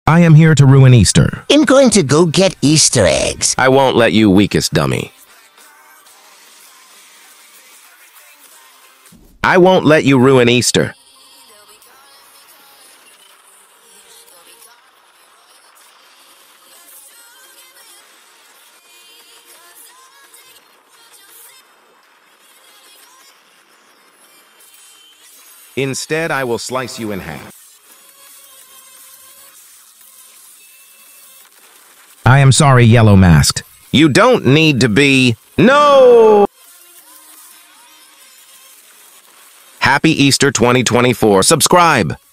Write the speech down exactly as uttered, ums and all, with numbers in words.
I am here to ruin Easter. I'm going to go get Easter eggs. I won't let you, weakest dummy. I won't let you ruin Easter. Instead, I will slice you in half. I am sorry, Yellow Masked. You don't need to be... No! Happy Easter twenty twenty-four. Subscribe!